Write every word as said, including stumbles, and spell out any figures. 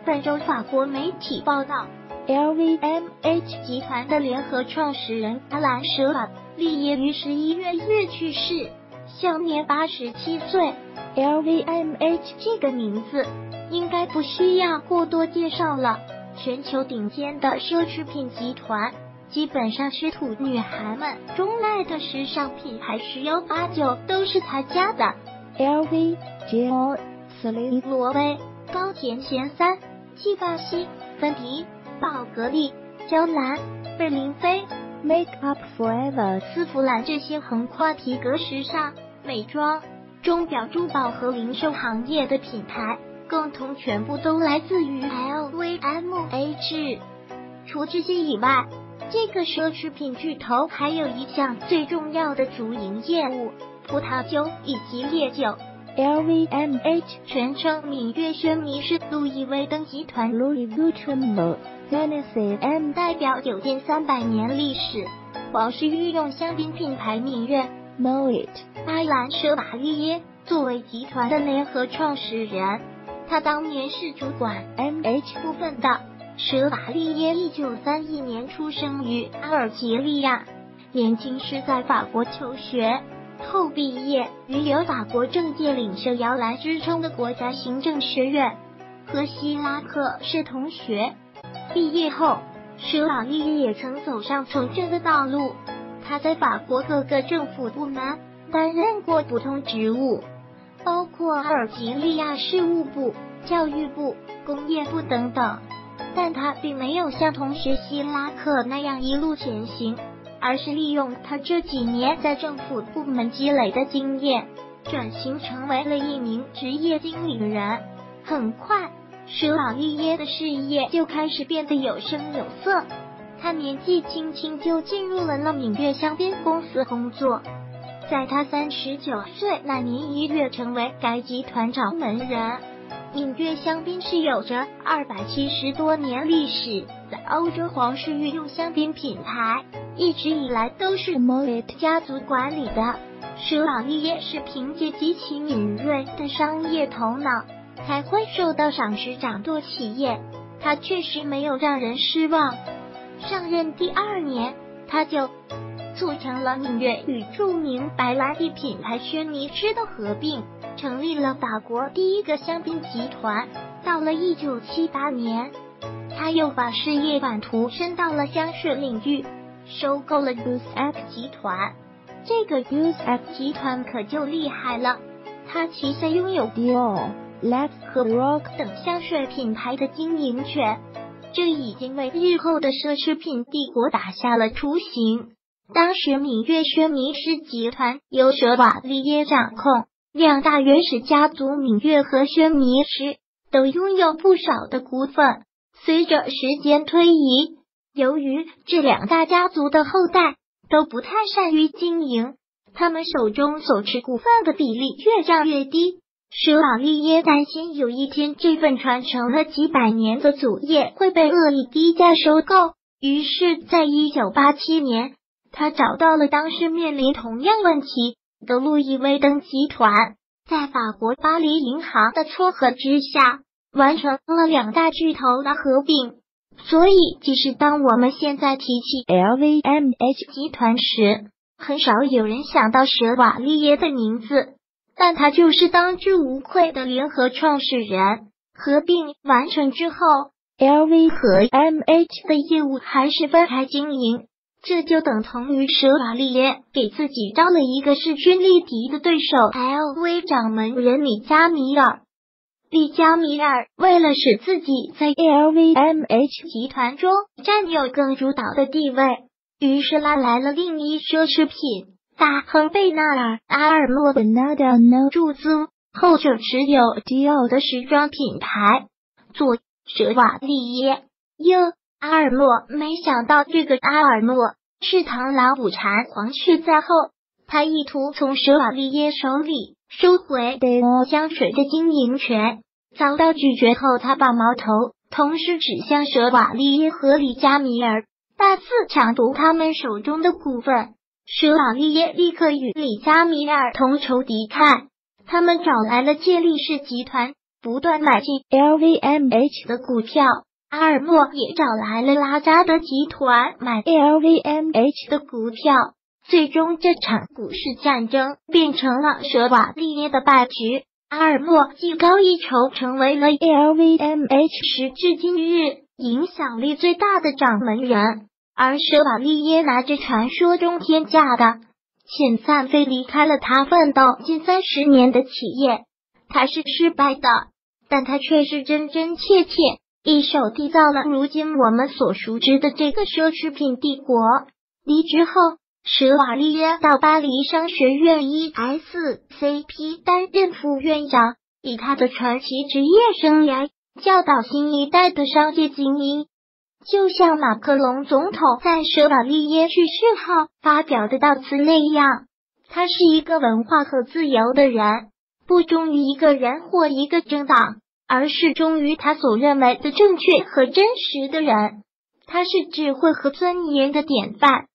本周法国媒体报道 ，L V M H 集团的联合创始人阿兰·舍瓦利耶于十一月一日去世，享年八十七岁。L V M H 这个名字应该不需要过多介绍了，全球顶尖的奢侈品集团。基本上是土女孩们钟爱的时尚品牌，十有八九都是他家的。L V、Dior、斯林罗威、高田贤三、纪梵希、芬迪、宝格丽、娇兰、贝玲妃、Make Up Forever、丝芙兰这些横跨皮革时尚、美妆、钟表、珠宝和零售行业的品牌，共同全部都来自于 L V M H。除这些以外，这个奢侈品巨头还有一项最重要的主营业务：葡萄酒以及烈酒。L V M H 全称芈月轩尼诗路易威登集团 Louis Vuitton Hennessy M 代表有近三百年历史。王室御用香槟品牌芈月 Moet 阿兰·舍瓦利耶作为集团的联合创始人，他当年是主管 M H 部分的。舍瓦利耶一九三一年出生于阿尔及利亚，年轻时在法国求学，后毕业于有法国政界领袖摇篮之称的国家行政学院，和希拉克是同学。毕业后，舍瓦利耶也曾走上从政的道路，他在法国各个政府部门担任过不同职务，包括阿尔及利亚事务部、教育部、工业部等等。但他并没有像同学希拉克那样一路前行，而是利用他这几年在政府部门积累的经验，转型成为了一名职业经理人。很快，舍瓦利耶的事业就开始变得有声有色。他年纪轻轻就进入了了芈月香槟公司工作，在他三十九岁那年一跃成为该集团掌门人。芈月香槟是有着二百七十多年历史的欧洲皇室御用香槟品牌，一直以来都是 Moet 家族管理的。舍瓦利耶是凭借极其敏锐的商业头脑，才会受到赏识掌舵企业。他确实没有让人失望。上任第二年，他就促成了芈月与著名白兰地品牌轩尼诗的合并，成立了法国第一个香槟集团。到了一九七八年，他又把事业版图伸到了香水领域，收购了 Gussac 集团。这个 Gussac 集团可就厉害了，他旗下拥有 Dior、Lex 和 Roc 等香水品牌的经营权，这已经为日后的奢侈品帝国打下了雏形。当时芈月轩尼诗集团由舍瓦利耶掌控，两大原始家族芈月和轩尼诗都拥有不少的股份。随着时间推移，由于这两大家族的后代都不太善于经营，他们手中所持股份的比例越降越低。舍瓦利耶担心有一天这份传承了几百年的祖业会被恶意低价收购，于是在一九八七年，他找到了当时面临同样问题的路易威登集团，在法国巴黎银行的撮合之下，完成了两大巨头的合并。所以，即使当我们现在提起 L V M H 集团时，很少有人想到舍瓦利耶的名字，但他就是当之无愧的联合创始人。合并完成之后， L V 和 M H 的业务还是分开经营，这就等同于舍瓦利耶给自己招了一个势均力敌的对手 L V 掌门人里加米尔。里加米尔为了使自己在 L V M H 集团中占有更主导的地位，于是拉来了另一奢侈品大亨贝纳尔·阿尔诺本纳德诺注资，后者持有迪奥的时装品牌，做舍瓦利耶。哟，阿尔诺没想到这个阿尔诺是螳螂捕蝉，黄雀在后，他意图从舍瓦利耶手里收回迪奥香水的经营权，遭到拒绝后，他把矛头同时指向舍瓦利耶和里加米尔，大肆抢夺他们手中的股份。舍瓦利耶立刻与里加米尔同仇敌忾，他们找来了借力士集团， 不断买进 L V M H 的股票。阿尔默也找来了拉扎德集团买 L V M H 的股票。最终这场股市战争变成了舍瓦利耶的败局，阿尔默技高一筹，成为了 L V M H 时至今日影响力最大的掌门人。而舍瓦利耶拿着传说中天价的遣散费离开了他奋斗近三十年的企业。他是失败的，但他却是真真切切一手缔造了如今我们所熟知的这个奢侈品帝国。离职后，舍瓦利耶到巴黎商学院 E S C P 担任副院长，以他的传奇职业生涯教导新一代的商界精英。就像马克龙总统在舍瓦利耶去世后发表的悼词那样，他是一个文化和自由的人，不忠于一个人或一个政党，而是忠于他所认为的正确和真实的人。他是智慧和尊严的典范。